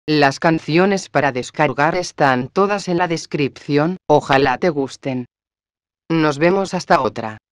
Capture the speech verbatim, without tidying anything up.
Las canciones para descargar están todas en la descripción, ojalá te gusten. Nos vemos hasta otra.